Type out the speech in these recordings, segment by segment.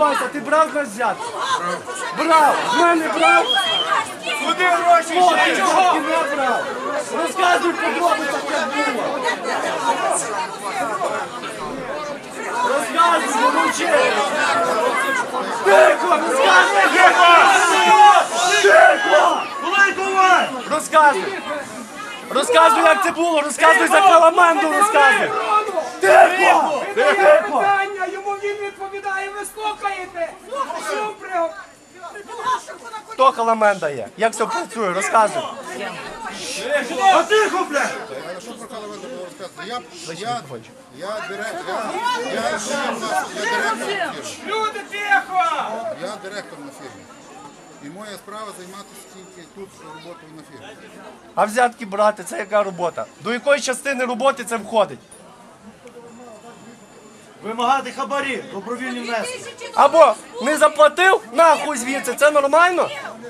Зізнавайся, ти брав на взятку? Брав. З мене брав? Куди гроші О, ще? ти чого не брав? Розказуй подробицях, як було. Розказуй, не мовчи. Тихо, розказуй. Тихо. Розказуй. Розказуй, як це було. Розказуй за Каламенду, розказуй. Тихо. Тихо. Йому він відповідає, ви слухаєте. Хто Каламенда є? Як все працює? Розказуй. А тихо, блядь! Що про Каламенда було розказати? Я директор на фірмі. Люди, тихо! Я директор на фірмі. І моя справа займатися тільки тут роботою на фірмі. А взятки брати, це яка робота? До якої частини роботи це входить? Вимагати хабарі, добровільні внески. Або не заплатив, нахуй звідси, це нормально?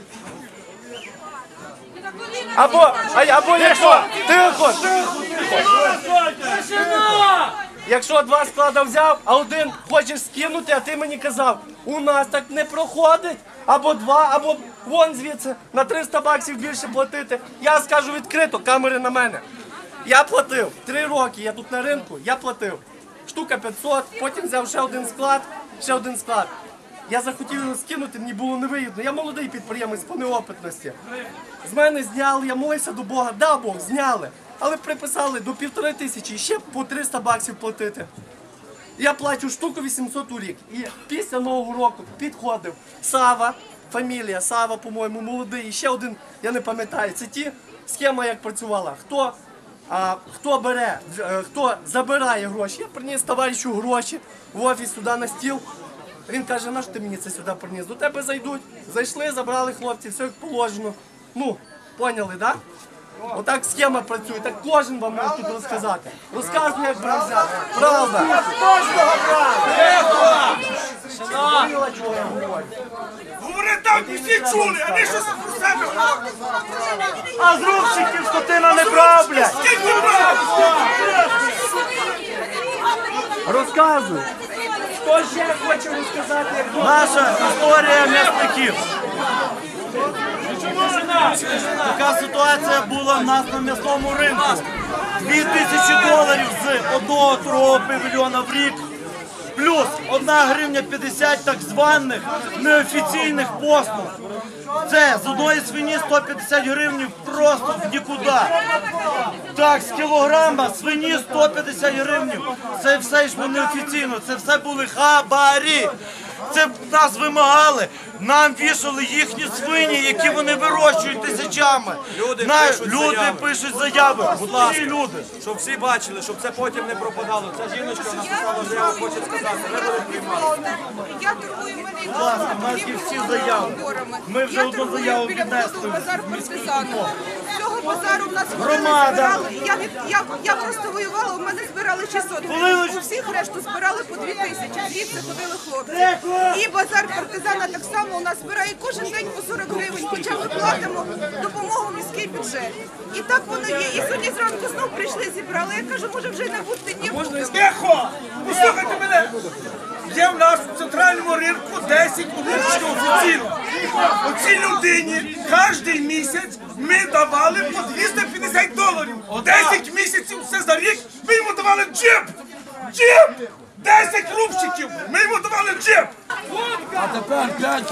Або якщо, тихо, якщо 2 склада взяв, а 1 хочеш скинути, а ти мені казав, у нас так не проходить, або 2, або вон звідси, на 300 баксів більше платити. Я скажу відкрито, камери на мене. Я платив 3 роки, я тут на ринку, я платив. Штука 500, потім взяв ще один склад. Я захотів його скинути, мені було невигідно. Я молодий підприємець по неопитності. З мене зняли, я молився до Бога, да, Бог, зняли. Але приписали до 1500 і ще по 300 баксів платити. Я плачу штуку 800 у рік. І після Нового року підходив Сава, фамілія Сава, по-моєму, молодий. І ще один, я не пам'ятаю, це ті, схема як працювала. Хто забирає гроші. Я приніс товаришу гроші в офіс сюди на стіл. Він каже, на що ти мені це сюди приніс? До тебе зайдуть. Зайшли, забрали хлопці, все як положено. Ну, поняли, так? Да? Отак схема працює, так кожен вам може тут розказати. Розказує, як брав взяти. Правда. Говори так, всі чули, а не щось про себе. А з рубчиків скотина не брав, блядь. Скільки брав? Розказуй. Хто ще хоче розказати, як було? Наша історія м'ясників. Така ситуація була в нас на м'ясному ринку. $2000 з одного торгового павільйона в рік. Плюс 1 гривня 50 так званих неофіційних послуг. Це з одної свині 150 гривень просто в нікуди. Так, з кілограма свині 150 гривень. Це все йшло неофіційно, це все були хабарі. Це нас вимагали, нам вішали їхні свині, які вони вирощують тисячами. Люди пишуть заяви, будь ласка. Люди. Щоб всі бачили, щоб це потім не пропадало. Ця жіночка написала заяву, хоче сказати, не буде приймати. Я торгую, в мене Будь ласка, в нас є всі заяви. Ми вже одну заяву віднесли. базар партизану. З цього базару в нас Громада. Я просто воювала, у мене збирали 600 гривень. У всіх решту збирали по 2000. Звідси ходили хлопці. І базар партизана так само у нас збирає кожен день по 40 гривень, хоча ми платимо допомогу в міський бюджет. І так воно є. І сьогодні зранку знов прийшли, зібрали. Я кажу, може вже не будьте ні будемо. Тихо! Послухайте мене! Є в нас в центральному ринку 10 ручки офіційно. Оцій людині кожен місяць ми давали по $250. 10 місяців, все за рік, ми йому давали джип! Джип! 10 рубчиків! Ми йому давали джип! А тепер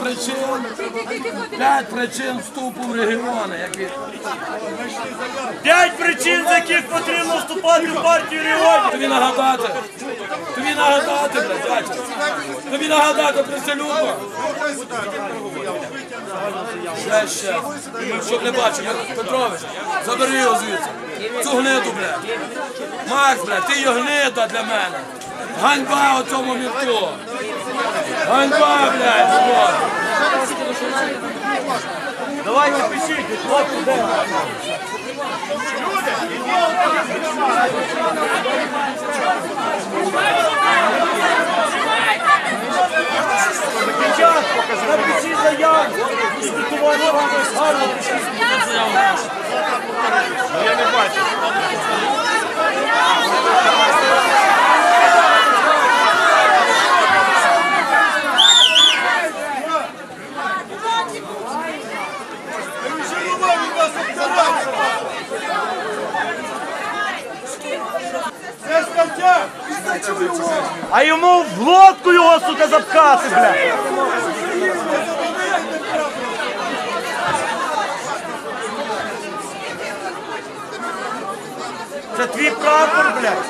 5 причин вступу в регіони. 5 причин, з яких потрібно вступати в партію регіонів. Тобі нагадати, блядь, бачиш. Тобі нагадати привселюдно. Ще. Щоб не бачив, Петрович, забери його звідси. Цю гниду, блядь. Макс, блядь, ти його гнида для мене. Ганьба у цьому мірку. Ганьба, блядь. Давайте пишіть, хлопці, де? Напишіть заяву. Спілкування вам гарно пишіть заяву. Я не бачу. А йому в глотку його, сука, запхати, блядь. Це твій прапор, блядь.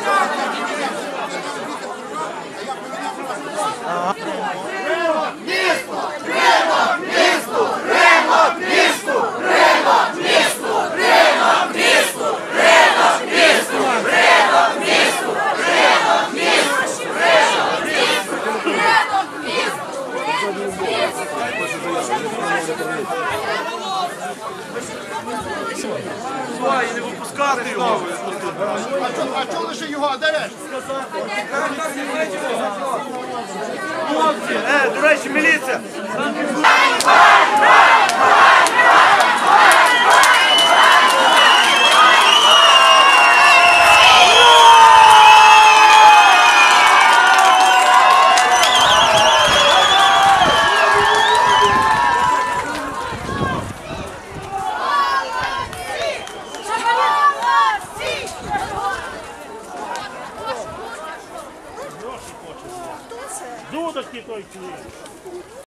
І не випускати його. А чого лише його, а де решта? Хлопці, до речі, міліція.